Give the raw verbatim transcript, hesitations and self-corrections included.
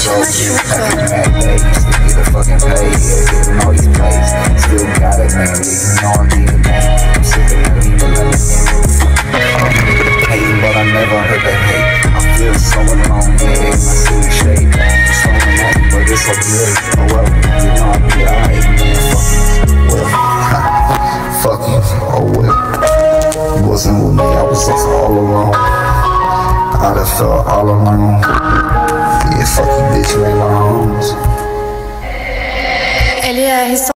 so good. Happy mad day, still get a fucking pay. Yeah, hitting all these plays. Still got it, man. Yeah, you know I'm being mad. I'm sick of not even letting it. Hating, but I never heard that hate. I feel so alone, yeah, in my city shade. I'm so alone, but it's so good. Oh well, you know I'll be alright, man. Fuck you. Well, fuck you. Oh well. You wasn't with me, I was just all alone. I done felt all alone. Yeah, fuck you, bitch, you ain't my homes. Ele é